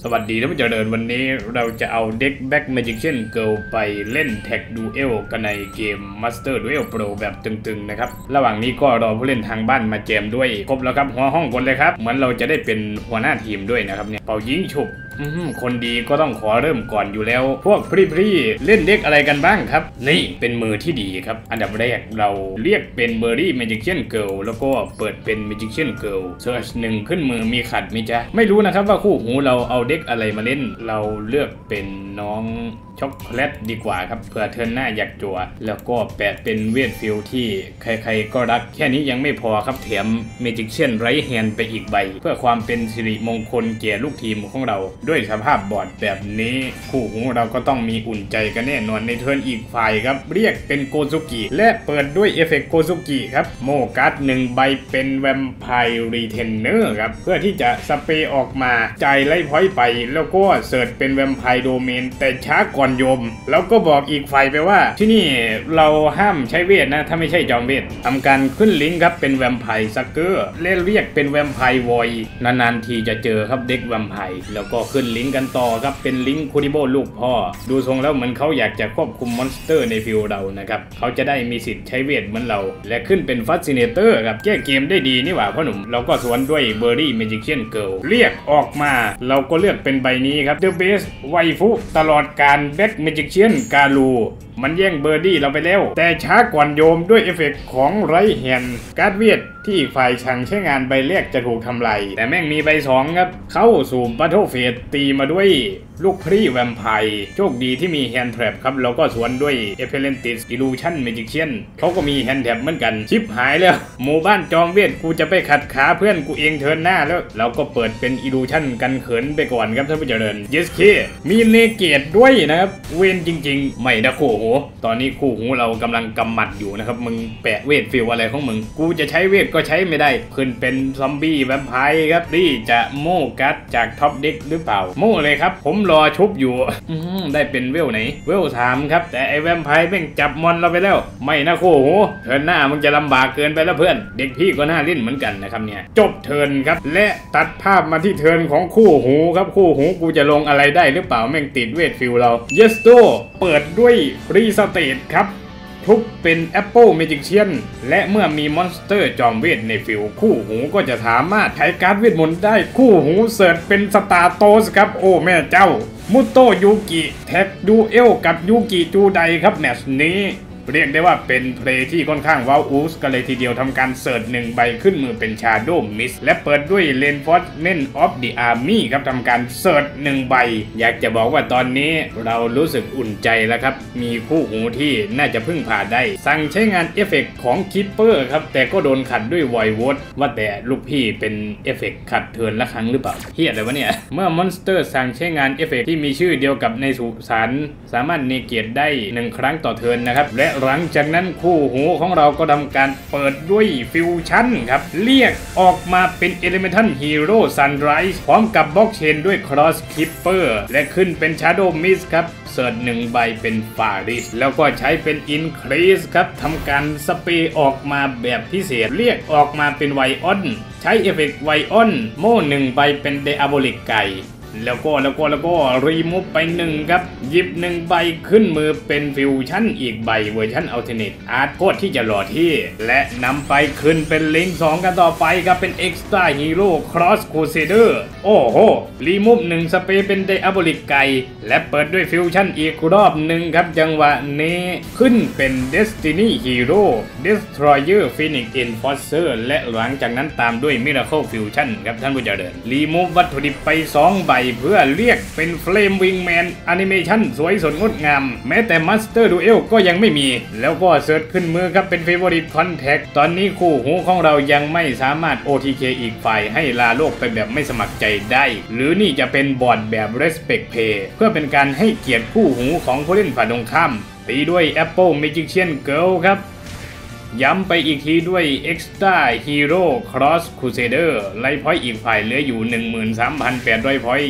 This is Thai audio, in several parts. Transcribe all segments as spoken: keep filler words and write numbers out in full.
สวัสดีท่านผู้เจริญวันนี้เราจะเอาเด็กแบ็กแมจิกเชียนเกิลไปเล่นแท็กดูเอลกันในเกม Master Duel Pro แบบตึงๆนะครับระหว่างนี้ก็รอผู้เล่นทางบ้านมาแจมด้วยครบแล้วครับหัวห้องคนเลยครับเหมือนเราจะได้เป็นหัวหน้าทีมด้วยนะครับเนี่ยเป่ายิงฉุบคนดีก็ต้องขอเริ่มก่อนอยู่แล้วพวกพรีๆเล่นเด็กอะไรกันบ้างครับนี่เป็นมือที่ดีครับอันดับแรกเราเรียกเป็นเบอร์รี่แมจิกเชียนเกิลแล้วก็เปิดเป็นแมจิกเชียนเกิลเซิร์ชหนึ่งขึ้นมือมีขัดไหมจ๊ะไม่รู้นะครับว่าคู่หูเราเอาเด็กอะไรมาเล่นเราเลือกเป็นน้องช็อกโกแลตดีกว่าครับเผื่อเทิร์นหน้าอยากจั่วแล้วก็แปะเป็นเวทฟิลที่ใครๆก็รักแค่นี้ยังไม่พอครับแถมเมจิกเชียนไรแฮนด์ไปอีกใบเพื่อความเป็นสิริมงคลแก่ลูกทีมของเราด้วยสภาพบอร์ดแบบนี้คู่หูเราก็ต้องมีอุ่นใจกันแน่นอนในเทิร์นอีกฝ่ายครับเรียกเป็นโกซุกิและเปิดด้วยเอฟเฟกต์โกซุกิครับโมการ์ดหนึ่งใบเป็นแวมไพร์รีเทนเนอร์ครับเพื่อที่จะสเปรย์ออกมาจ่ายไล่พอยต์ไปแล้วก็เสิร์ชเป็นแวมไพร์โดเมนแต่ช้าก่อนโยมแล้วก็บอกอีกฝ่ายไปว่าที่นี่เราห้ามใช้เวทนะถ้าไม่ใช่จอมเวททำการขึ้นลิงก์ครับเป็นแวมไพร์ซักเกอร์เล่นเรียกเป็นแวมไพร์วอยนานๆทีจะเจอครับเด็กแวมไพร์แล้วก็ขึ้นลิงก์กันต่อครับเป็นลิงก์คูดิโบลูกพ่อดูทรงแล้วเหมือนเขาอยากจะควบคุมมอนสเตอร์ในฟิลเรานะครับเขาจะได้มีสิทธิ์ใช้เวทเหมือนเราและขึ้นเป็นฟัสซิเนเตอร์ครับแก้เกมได้ดีนี่หว่าพ่อหนุ่มเราก็สวนด้วยเบอร์รี่แมจิกเชียนเกิลเรียกออกมาเราก็เลือกเป็นใบนี้ครับเดอะเบสไวฟุตลอดการแบ็กแมจิกเชียนกาลูมันแย่งเบอร์ดี้เราไปแล้วแต่ช้ากว่าโยมด้วยเอฟเฟกต์ของไรแฮนด์การ์ดเวทที่อีกฝ่ายช่างใช้งานใบแรกจะถูกทำลายแต่แม่งมีใบสองครับเข้าสู่บัตเทิลเฟสตีมาด้วยลูกพรีแวมไพร์โชคดีที่มีแฮนด์แทร็ปครับเราก็สวนด้วยเอเพเลนติสอิลูชันแมจิกเชียนเขาก็มีแฮนด์แทร็ปเหมือนกันชิปหายแล้วหมู่บ้านจอมเวทกูจะไปขัดขาเพื่อนกูเองเทิร์นหน้าแล้วเราก็เปิดเป็นอิลูชันกันเขินไปก่อนครับท่านผู้เจริญ เยส เค มีเนเกตด้วยนะครับเวนจริงๆไม่นะคู่หูตอนนี้คู่หูเรากำลังกำหมัดอยู่นะครับมึงแปะเวทฟิลอะไรของมึงกูจะใช้เวทก็ใช้ไม่ได้ขึ้นเป็นซอมบี้แวมไพร์ครับนี่จะโม่กัดจากท็อปเด็กหรือเปล่าโม่เลยครับผมรอชุบอยู่ได้เป็นเวลไหนเวลสามครับแต่ไอแวมไพร์แม่งจับมอนเราไปแล้วไม่นะคู่หูเทิร์นหน้ามึงจะลำบากเกินไปแล้วเพื่อนเด็กพี่ก็น่าเล่นเหมือนกันนะครับเนี่ยจบเทิร์นครับและตัดภาพมาที่เทิร์นของคู่หูครับคู่หูกูจะลงอะไรได้หรือเปล่าแม่งติดเวทฟิลเราเยสโตเปิดด้วยรีสเตทครับทุบเป็นแอปเปิลเมจิกเชียนและเมื่อมีมอนสเตอร์จอมเวทในฟิลคู่หูก็จะสามารถใช้การ์ดเวทมนต์ได้คู่หูเสิร์ชเป็นสตาร์โตสครับโอ้แม่เจ้ามุโตยูกิแท็กดูเอลกับยูกิจูไดครับแมตช์นี้เรียกได้ว่าเป็นเพลย์ที่ค่อนข้างว้าวอูสกันเลยทีเดียวทำการเสิร์ชหนึ่งใบขึ้นมือเป็นชาโดว์มิสและเปิดด้วยเลนฟอร์สเมนออฟเดอะอาร์มี่ครับทำการเสิร์ชหนึ่งใบอยากจะบอกว่าตอนนี้เรารู้สึกอุ่นใจแล้วครับมีคู่หูที่น่าจะพึ่งพาได้สั่งใช้งานเอฟเฟกต์ของคิปเปอร์ครับแต่ก็โดนขัดด้วยไวโวตว่าแต่ลูกพี่เป็นเอฟเฟกต์ขัดเทิร์นละครั้งหรือเปล่าเฮียอะไรวะเนี่ยเมื่อมอนสเตอร์สั่งใช้งานเอฟเฟกต์ที่มีชื่อเดียวกับในสุสานสามารถเนเกตได้หนึ่งครั้งต่อเทิร์นนะครับและหลังจากนั้นคู่หูของเราก็ทำการเปิดด้วยฟิวชั่นครับเรียกออกมาเป็น Elemental Hero Sunrise พร้อมกับบล็อกเชนด้วย Cross Keeper และขึ้นเป็น Shadow Mist ครับเสิร์ชหนึ่งใบเป็นฟาริสแล้วก็ใช้เป็น Increase ครับทำการสเปรย์ออกมาแบบพิเศษเรียกออกมาเป็นไวออนใช้เอฟเฟกต์ไวออนโม่หนึ่งใบเป็นเดอะโบลิกไก่แล้วก็แล้วก็แล้วก็รีมูฟไปหนึ่งครับหยิบหนึ่งใบขึ้นมือเป็นฟิวชั่นอีกใบเวอร์ชันอัลเทอร์เนทอาร์ตโคตรที่จะหล่อที่และนำไปขึ้นเป็นลิงก์สองกันต่อไปครับเป็น Extra Hero Cross Crusader โอ้โหรีมูฟหนึ่งสเปรย์เป็นไดอะโบลิกไก่และเปิดด้วยฟิวชั่นอีกรอบหนึ่งครับจังหวะนี้ขึ้นเป็น Destiny Hero Destroyer Phoenix Enforcer และหลังจากนั้นตามด้วย Miracle Fusion ครับท่านผู้เจริญรีมูฟวัตถุดิบไปสองใบเพื่อเรียกเป็นเฟลมวิงแมนแอนิเมชันสวยสดงดงามแม้แต่มาสเตอร์ดูเอลก็ยังไม่มีแล้วก็เสิร์ชขึ้นมือครับเป็น Favorite Contact ตอนนี้คู่หูของเรายังไม่สามารถ โอ ที เค อีกฝ่ายให้ลาโลกไปแบบไม่สมัครใจได้หรือนี่จะเป็นบอร์ดแบบ Respect Play เพื่อเป็นการให้เกียรติคู่หูของผู้เล่นฝ่ายตรงข้ามตีด้วย Apple Magician Girl ครับย้ำไปอีกทีด้วย Extra Hero Cross Crusader ไลฟ์พอยต์อีกฝ่ายเหลืออยู่ หนึ่งหมื่นสามพันแปดร้อย พอยต์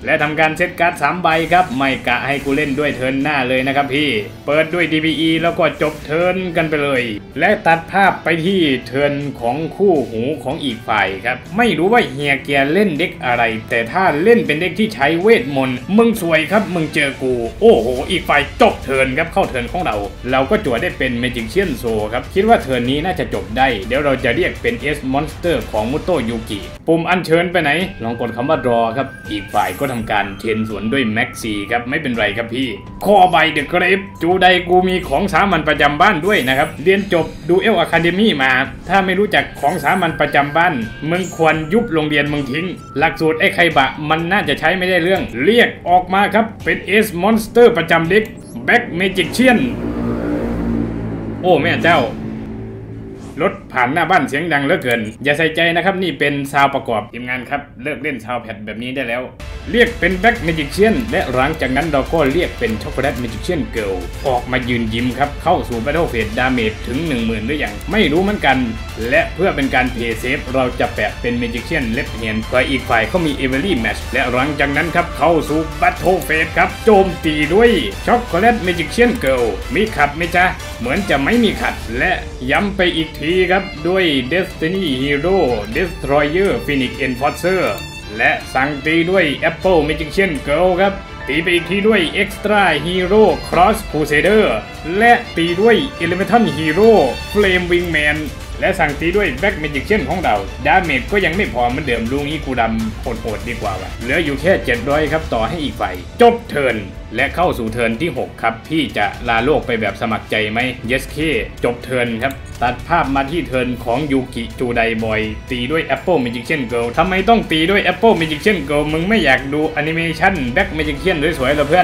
และทำการเซตการ์ดสามใบครับไม่กะให้กูเล่นด้วยเทิร์นหน้าเลยนะครับพี่เปิดด้วย ดี พี อี แล้วก็จบเทิร์นกันไปเลยและตัดภาพไปที่เทิร์นของคู่หูของอีกฝ่ายครับไม่รู้ว่าเฮียเกียร์เล่นเด็กอะไรแต่ถ้าเล่นเป็นเด็กที่ใช้เวทมนต์มึงสวยครับมึงเจอกูโอ้โหอีกฝ่ายจบเทิร์นครับเข้าเทิร์นของเราเราก็จั่วได้เป็นเมจิกเชียนโซครับคิดว่าเทิร์นนี้น่าจะจบได้เดี๋ยวเราจะเรียกเป็นเอสมอนสเตอร์ของมุโตะยูกิปุ่มอัญเชิญไปไหนลองกดคำว่ารอครับอีกฝ่ายก็ทำการเทนสวนด้วยแม็กซี่ครับไม่เป็นไรครับพี่คอใบเดอะเกรฟจูไดกูมีของสามัญประจำบ้านด้วยนะครับเรียนจบดูเอลอะคาเดมี่มาถ้าไม่รู้จักของสามัญประจำบ้านมึงควรยุบโรงเรียนมึงทิ้งหลักสูตรไอ้ไคบะมันน่าจะใช้ไม่ได้เรื่องเรียกออกมาครับเป็นเอสมอนสเตอร์ประจำเด็กแบ็กเมจิกเชียนโอ้แม่เจ้ารถผ่านหน้าบ้านเสียงดังเหลือเกินอย่าใส่ใจนะครับนี่เป็นซาวประกอบทีมงานครับเลิกเล่นซาวแพดแบบนี้ได้แล้วเรียกเป็นแบ็กเมจิกเชียนและหลังจากนั้นเราก็เรียกเป็นช็อกโกแลตเมจิกเชียนเกิลออกมายืนยิ้มครับเข้าสู่แบทเทิลเฟสดาเมจถึง หนึ่งหมื่น หรือยังไม่รู้เหมือนกันและเพื่อเป็นการเพย์เซฟเราจะแปะเป็นเมจิกเชียนเล็บเฮียนเพราะอีกฝ่ายเขามีเอเวอรี่แมชและหลังจากนั้นครับเข้าสู่แบทเทิลเฟสครับโจมตีด้วยช็อกโกแลตเมจิกเชียนเกิลมีขัดไหมจ๊ะเหมือนจะไม่มีขัดและย้ำไปอีกทีครับด้วย Destiny Hero Destroyer Phoenix Enforcer และสั่งตีด้วย Apple Magician Girl ครับตีไปอีกทีด้วย Extra Hero Cross Crusader และตีด้วย Elemental Hero Flame Wingman และสั่งตีด้วย Black Magician ของเราดาเมจก็ยังไม่พอเหมือนเดิมลูกนี้กูดำโหดๆดีกว่าว่ะเหลืออยู่แค่เจ็ดร้อยครับต่อให้อีกฝ่ายจบเทิร์นและเข้าสู่เทิร์นที่หกครับพี่จะลาโลกไปแบบสมัครใจไหม Yes เคจบเทิร์นครับตัดภาพมาที่เทิร์นของยูกิจูไดบอยตีด้วย Apple Magician Girl ทำไมต้องตีด้วย Apple Magician Girl มึงไม่อยากดูแอนิเมชัน Black Magician สวยๆเหรอเพื่อน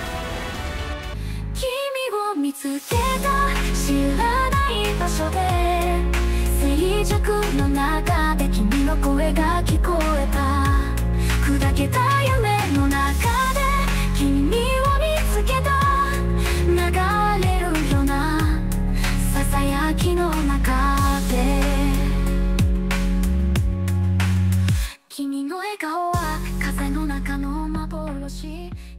の中で君の声が聞こえた砕けた夢の中で君を見つけた流れるようなささやきの中で君の笑顔は風の中の幻